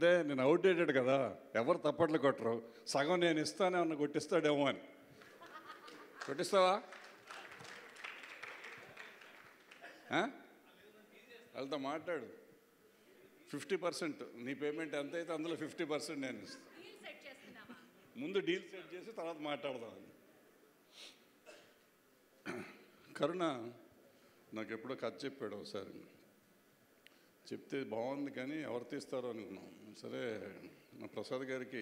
అంటే నేను అవుట్డేటెడ్ కదా, ఎవరు తప్పట్లు కొట్టరు, సగం నేను ఇస్తానే అన్న కొట్టిస్తాడేమో అని. కొట్టిస్తావా? వాళ్ళతో మాట్లాడు. 50% నీ పేమెంట్ ఎంత అయితే అందులో 50% నేను ఇస్తాను. ముందు డీల్ సెట్ చేసి తర్వాత మాట్లాడదాం. కరుణ నాకు ఎప్పుడో కథ చెప్పాడు ఒకసారి. చెప్తే బాగుంది కానీ ఎవరు తీస్తారో అనుకున్నాం. సరే, మా ప్రసాద్ గారికి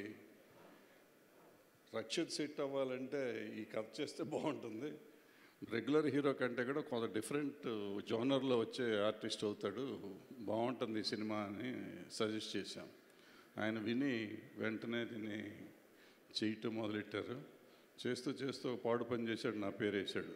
రక్షిత్ సెట్ అవ్వాలంటే ఈ కథ చేస్తే బాగుంటుంది, రెగ్యులర్ హీరో కంటే కూడా కొంత డిఫరెంట్ జోనర్లో వచ్చే ఆర్టిస్ట్ అవుతాడు, బాగుంటుంది ఈ సినిమా అని సజెస్ట్ చేశాం. ఆయన విని వెంటనే దీన్ని చేయటం మొదలెట్టారు. చేస్తూ చేస్తూ పాడు పని చేశాడు, నా పేరు వేసాడు.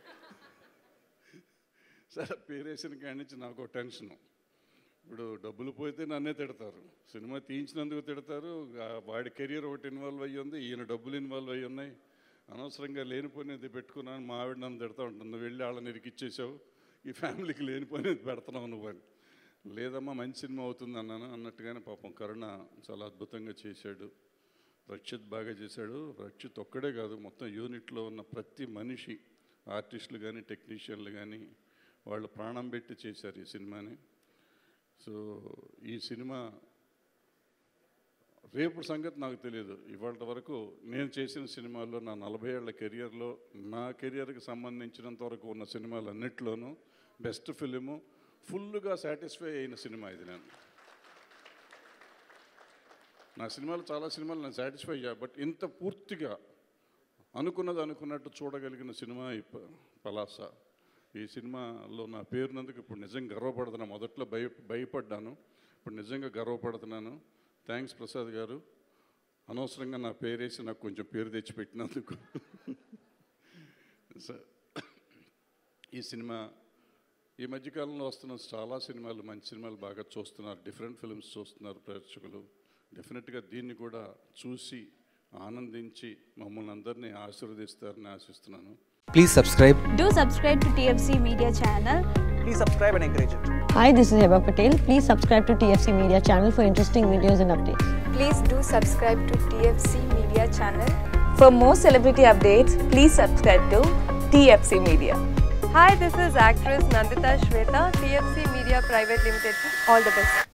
సరే, పేరు వేసిన కాడి నుంచి నాకు టెన్షను. ఇప్పుడు డబ్బులు పోతే నన్నే తిడతారు, సినిమా తీయించినందుకు తిడతారు, వాడి కెరీర్ ఒకటి ఇన్వాల్వ్ అయ్యి ఉంది, ఈయన డబ్బులు ఇన్వాల్వ్ అయ్యి ఉన్నాయి, అనవసరంగా లేనిపోయినది పెట్టుకున్నాను. మా ఆవిడ నన్ను తిడతా ఉంటుంది, నువ్వు వెళ్ళి వాళ్ళని ఇరికిచ్చేసావు, ఈ ఫ్యామిలీకి లేనిపోయినది పెడుతున్నావు నువ్వు అని. లేదమ్మా, మంచి సినిమా అవుతుంది అన్నాను. అన్నట్టుగానే పాపం కరుణ చాలా అద్భుతంగా చేశాడు, రక్షిత్ బాగా చేశాడు. రక్షిత్ ఒక్కడే కాదు, మొత్తం యూనిట్లో ఉన్న ప్రతి మనిషి, ఆర్టిస్టులు కానీ టెక్నీషియన్లు కానీ వాళ్ళు ప్రాణం పెట్టి చేశారు ఈ సినిమాని. సో ఈ సినిమా రేపు సంగతి నాకు తెలియదు. ఇవాళ వరకు నేను చేసిన సినిమాల్లో, నా 40 ఏళ్ల కెరియర్లో, నా కెరియర్కి సంబంధించినంత వరకు ఉన్న సినిమాలు అన్నిట్లోనూ బెస్ట్ ఫిలిము, ఫుల్గా సాటిస్ఫై అయిన సినిమా ఇది. నా సినిమాలు చాలా సినిమాలు నేను సాటిస్ఫై అయ్యా, బట్ ఇంత పూర్తిగా అనుకున్నట్టు చూడగలిగిన సినిమా ఈ పలాస. ఈ సినిమాలో నా పేరునందుకు ఇప్పుడు నిజంగా గర్వపడుతున్నాను. మొదట్లో భయపడ్డాను, ఇప్పుడు నిజంగా గర్వపడుతున్నాను. థ్యాంక్స్ ప్రసాద్ గారు, అనవసరంగా నా పేరేసి నాకు కొంచెం పేరు తెచ్చిపెట్టినందుకు. ఈ సినిమా ఈ మధ్యకాలంలో వస్తున్న చాలా సినిమాలు, మంచి సినిమాలు బాగా చూస్తున్నారు, డిఫరెంట్ ఫిల్మ్స్ చూస్తున్నారు ప్రేక్షకులు. డెఫినెట్గా దీన్ని కూడా చూసి ఆనందించి మమ్మల్ని అందరినీ ఆశీర్వదిస్తారని ఆశిస్తున్నాను. Please subscribe. Do subscribe to TFC Media channel. Please subscribe and encourage it. Hi, this is Heba Patel. Please subscribe to TFC Media channel for interesting videos and updates. Please do subscribe to TFC Media channel. For more celebrity updates, please subscribe to TFC Media. Hi, this is actress Nandita Shweta, TFC Media Private Limited. All the best.